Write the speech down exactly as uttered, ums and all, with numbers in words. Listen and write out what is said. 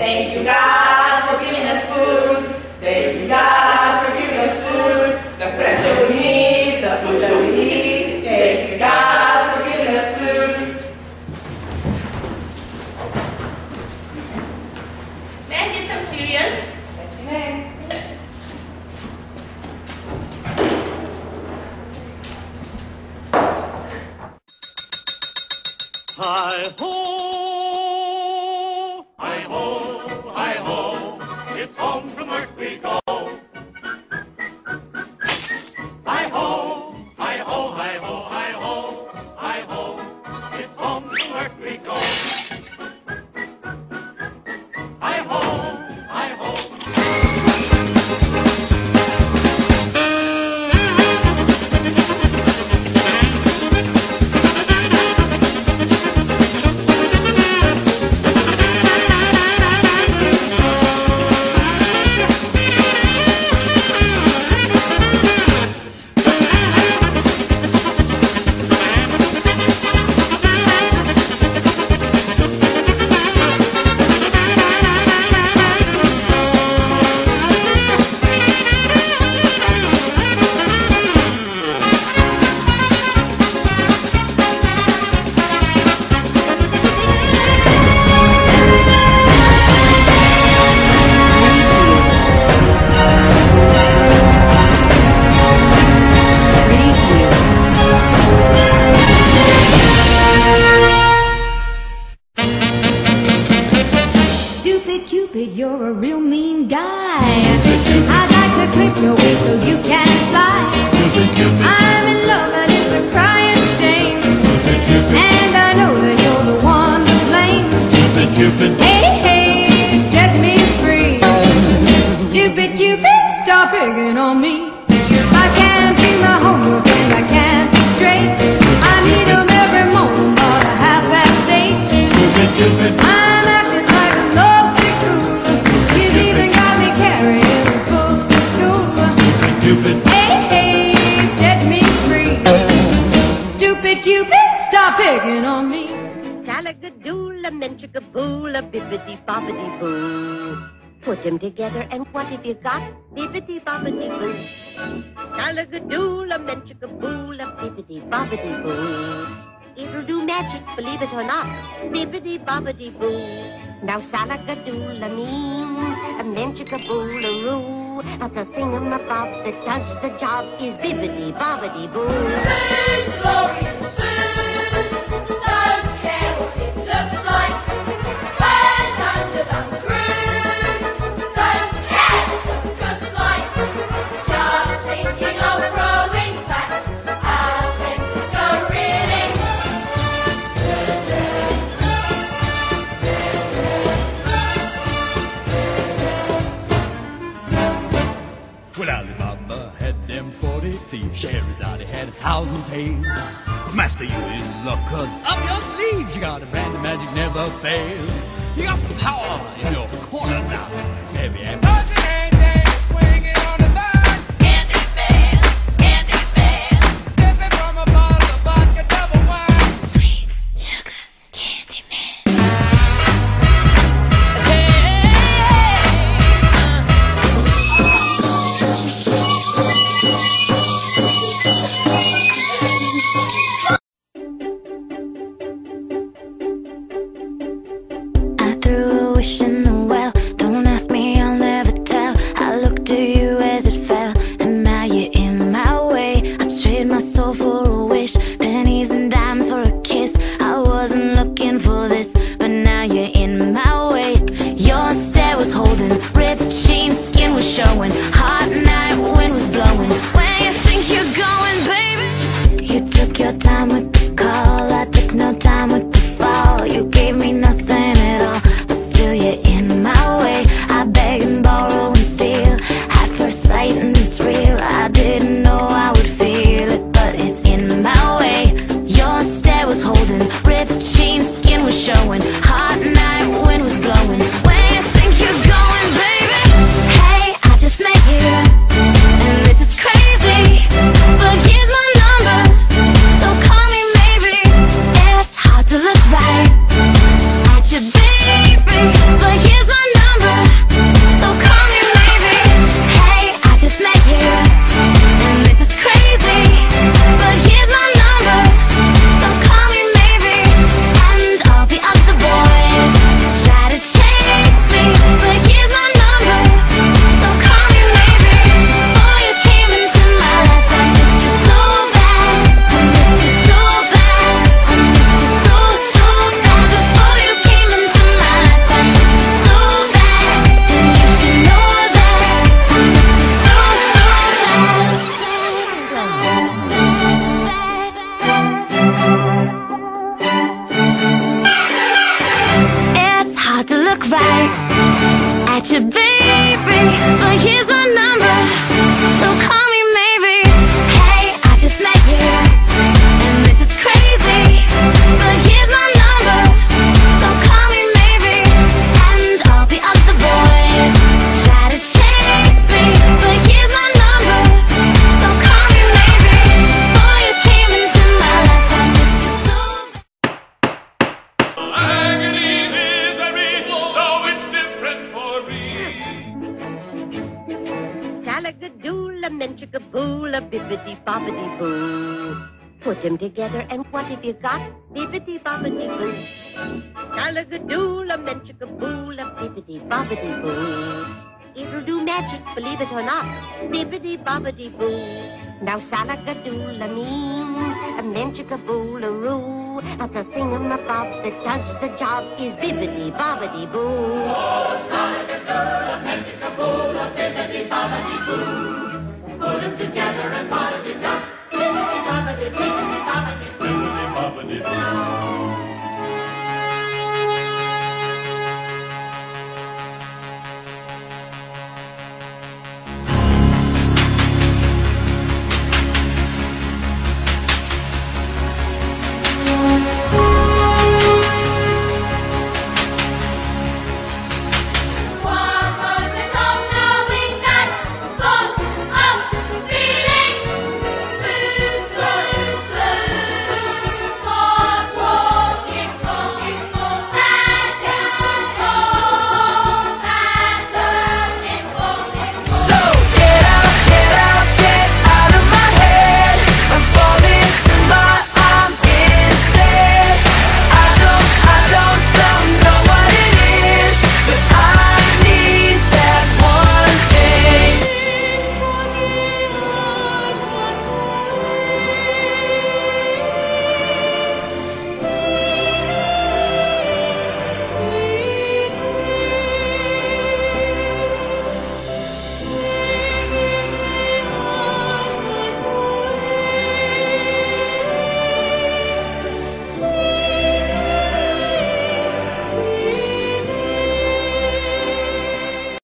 Thank you, God, for giving us food. Thank you, God, for giving us food. The flesh that we need, the food that we eat. Thank you, God, for giving us food. May I get some cereals? Yes, you may. Hi-ho, hi-ho, hi-ho, it's home from work we go. Hi-ho, hi-ho, hi-ho, hi-ho, hi-ho, it's home from work we go. Hi-ho, hi-ho. Cupid, you're a real mean guy. I'd like to clip your wings so you can fly. I'm in love and it's a crying shame, and I know that you're the one to blame. Hey, hey, set me free. Stupid Cupid, stop picking on me. I can't do my homework and I can't be straight. I need 'em every morning about a half past eight. I'm acting like a lovesick fool. You've even got me carrying his books to school. Hey, hey, set me free. Stupid Cupid, stop picking on me. Salagadoola, menchikaboola, bibbidi bobbidi boo. Put them together and what have you got? Bibbidi bobbidi boo. Salagadoola, menchikaboola, bibbidi bobbidi boo. It'll do magic, believe it or not. Bibbidi bobbidi boo. Now salagadoola means a menchikaboola-roo. The thingamabob that does the job is bibbidi bobbidi boo. Food, glorious food. Don't care what it looks like. Burnt, underdone, crude. Don't care what the cook's like. Just thinking of growing fat. Our senses go reeling. Well, Alibaba had them forty thieves. Scheherazade had a thousand tales. Master, you in luck, cause up your sleeves you got a brand of magic never fails. You got some power in your corner now. It's heavy and I threw a wish in the well. Don't ask me, I'll never menchikaboola, bibbidi bobbidi boo. Put them together and what have you got? Bibbidi bobbidi boo. Salagadoola, menchikaboola, bibbidi bobbidi boo. It'll do magic, believe it or not. Bibbidi bobbidi boo. Now salagadoola means a menchikaboolaroo. But the thingamabob that does the job is bibbidi bobbidi boo. Oh, salagadoola, menchikaboola, bibbidi bobbidi boo. Put 'em together and